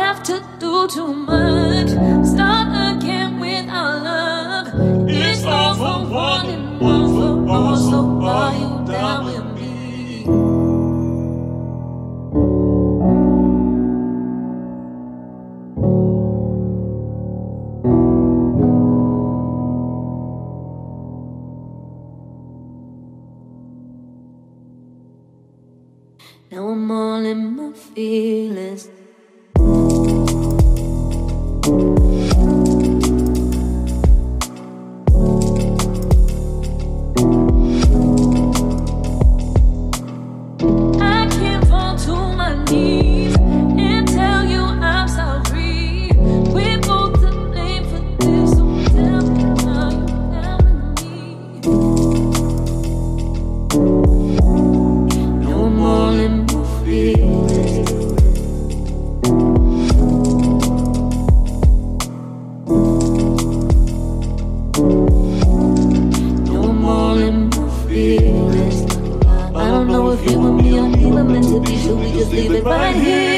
have to do too much. Start again with our love. It's all for one and one for all. So are you down with me? Now I'm all in my feelings. I can't fall to my knees and tell you I'm sorry. We're both to blame for this, so tell me how you down with me. Now I'm all in my feelings. Now I'm all in my feelings. I don't know if you and me are even meant to be. Should we just leave it right here?